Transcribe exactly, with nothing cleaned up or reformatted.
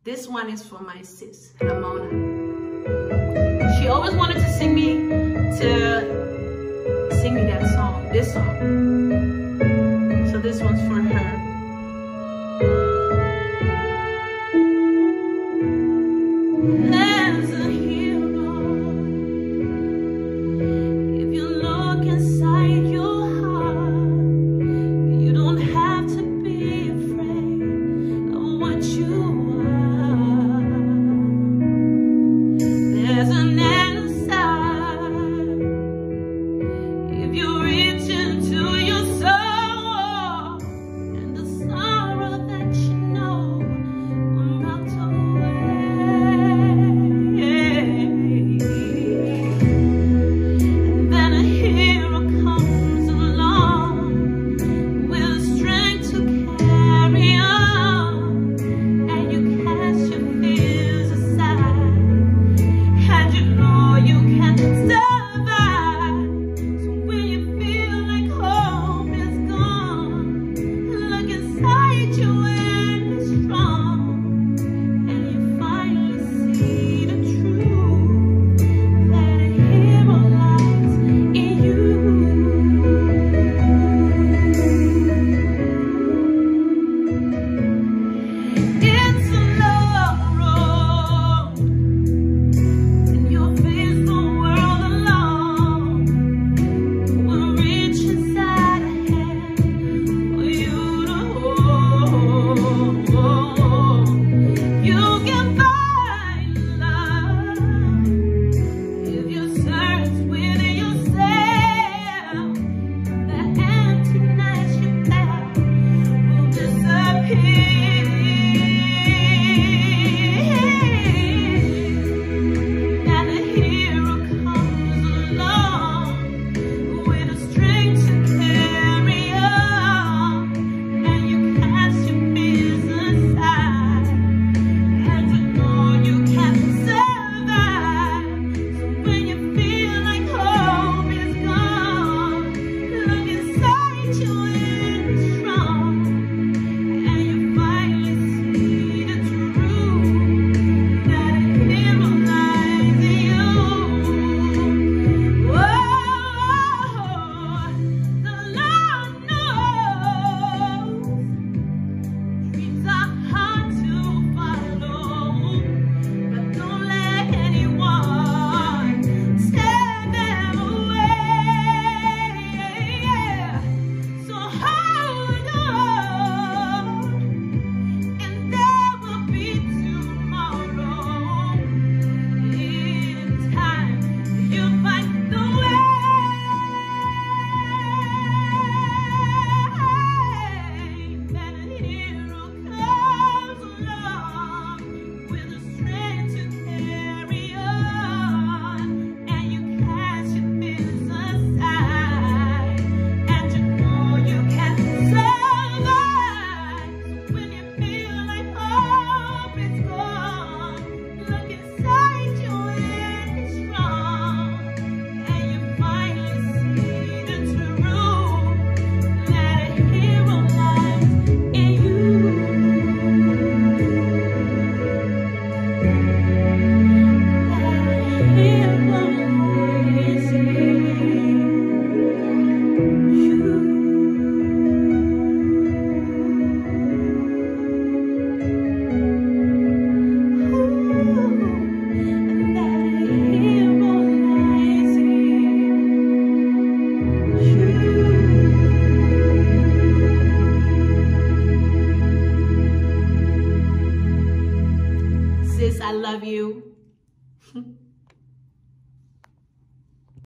This one is for my sis, Ramona. She always wanted to sing me to sing me that song, this song. So this one's for her. There's a hero. If you look inside your heart, you don't have to be afraid of what you are. There's an answer if you reach into your soul, and the sorrow that you know will melt away. And then a hero comes along with the strength to carry on, and you cast your fears aside, and you know you can survive. So when you feel like hope is gone, look inside you and it's strong, and you finally see the truth, that a hero lies in you. It's a long road, and you'll face the world alone. We'll reach inside a hand for you to hold. You can find love if you search within yourself. The emptiness you felt will disappear. And a hero comes along with the strength to carry on, and you cast your fears aside, and you know you can survive. So when you feel like hope is gone, look inside you and be strong, and you finally see the truth, that a hero lies in you. Whoa, the Lord knows dreams are hard to follow, but don't let anyone stand them away. So hold on, and there will be tomorrow. In time, you'll find the way. That a hero comes along with the strength to carry on, and you cast your fears aside, and you know you can survive. So when you feel like hope is gone, look inside you and be strong, and you finally see the truth, that a hero lies in you. That a hero lies in you. And that a hero lies in you. Sis, I love you.